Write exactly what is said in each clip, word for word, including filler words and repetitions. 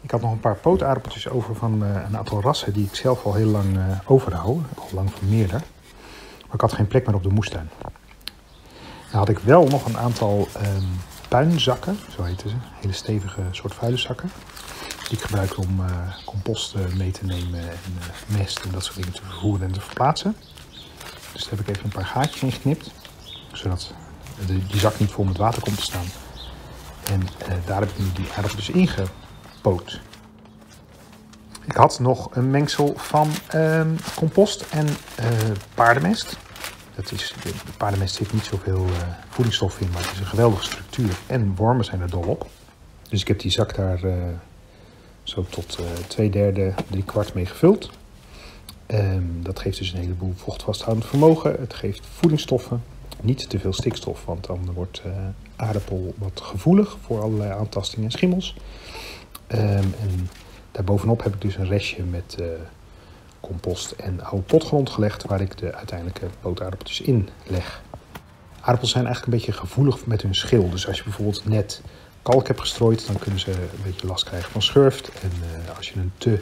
Ik had nog een paar pootaardappeltjes over van uh, een aantal rassen die ik zelf al heel lang uh, overhoud. Al lang van meerder. Maar ik had geen plek meer op de moestuin. Dan had ik wel nog een aantal um, puinzakken, zo heten ze. Hele stevige soort vuilniszakken. Die ik gebruik om uh, compost uh, mee te nemen en uh, mest en dat soort dingen te vervoeren en te verplaatsen. Dus daar heb ik even een paar gaatjes in geknipt. Zodat de, die zak niet vol met water komt te staan. En uh, daar heb ik nu die aardappeltjes in gepoot. Ik had nog een mengsel van uh, compost en uh, paardenmest. Dat is, de paardenmest zit niet zoveel uh, voedingsstof in, maar het is een geweldige structuur. En wormen zijn er dol op. Dus ik heb die zak daar uh, zo tot uh, twee derde, drie kwart mee gevuld. Um, dat geeft dus een heleboel vochtvasthoudend vermogen. Het geeft voedingsstoffen. Niet te veel stikstof, want dan wordt uh, aardappel wat gevoelig voor allerlei aantastingen en schimmels. Um, en daarbovenop heb ik dus een restje met uh, compost en oude potgrond gelegd, waar ik de uiteindelijke pootaardappeltjes in leg. Aardappels zijn eigenlijk een beetje gevoelig met hun schil. Dus als je bijvoorbeeld net kalk hebt gestrooid, dan kunnen ze een beetje last krijgen van schurft. En uh, als je een te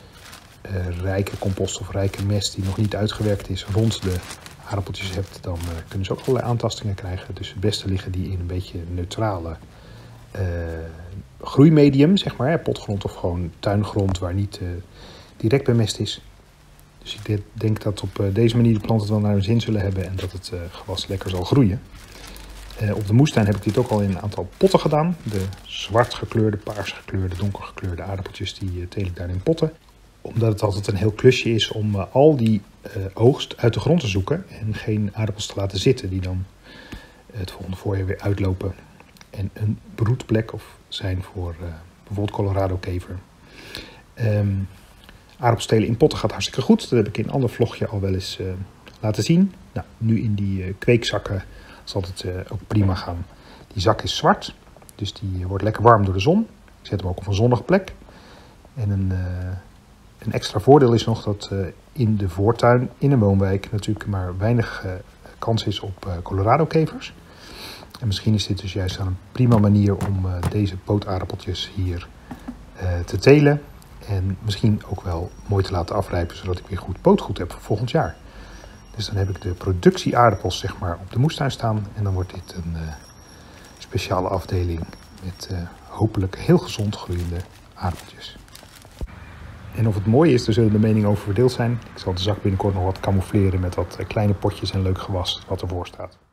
uh, rijke compost of rijke mest die nog niet uitgewerkt is rond de aardappeltjes hebt, dan uh, kunnen ze ook allerlei aantastingen krijgen. Dus het beste liggen die in een beetje neutrale uh, groeimedium, zeg maar. Hè, potgrond of gewoon tuingrond waar niet uh, direct bemest is. Dus ik denk dat op uh, deze manier de planten het wel naar hun zin zullen hebben en dat het uh, gewas lekker zal groeien. Uh, op de moestuin heb ik dit ook al in een aantal potten gedaan. De zwart gekleurde, paars gekleurde, donker gekleurde aardappeltjes die uh, teel ik daar in potten. Omdat het altijd een heel klusje is om uh, al die uh, oogst uit de grond te zoeken en geen aardappels te laten zitten die dan uh, het volgende voorjaar weer uitlopen. En een broedplek of zijn voor uh, bijvoorbeeld Colorado-kever. Um, aardappels telen in potten gaat hartstikke goed. Dat heb ik in een ander vlogje al wel eens uh, laten zien. Nou, nu in die uh, kweekzakken zal het uh, ook prima gaan. Die zak is zwart, dus die uh, wordt lekker warm door de zon. Ik zet hem ook op een zonnige plek. En een, uh, een extra voordeel is nog dat uh, in de voortuin, in een woonwijk, natuurlijk maar weinig uh, kans is op uh, Colorado-kevers. En misschien is dit dus juist een prima manier om uh, deze pootaardappeltjes hier uh, te telen. En misschien ook wel mooi te laten afrijpen, zodat ik weer goed pootgoed heb voor volgend jaar. Dus dan heb ik de productie aardappels zeg maar op de moestuin staan. En dan wordt dit een uh, speciale afdeling met uh, hopelijk heel gezond groeiende aardappeltjes. En of het mooi is, daar zullen de meningen over verdeeld zijn. Ik zal de zak binnenkort nog wat camoufleren met wat kleine potjes en leuk gewas wat ervoor staat.